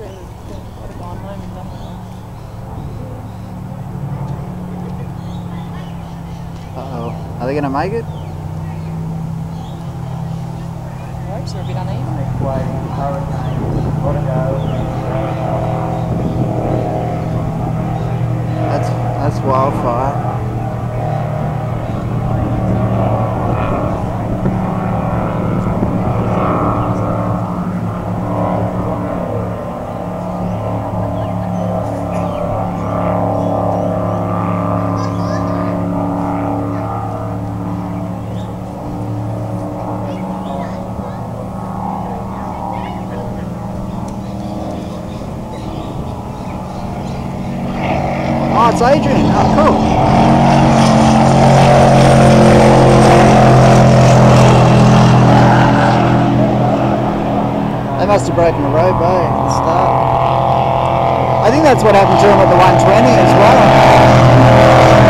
Uh-oh. Are they going to make it? Ropes are a bit uneven. That's wildfire. Oh, it's Adrian. Oh, cool. They must have broken a rope, at the start. I think that's what happened to him at the 120 as well.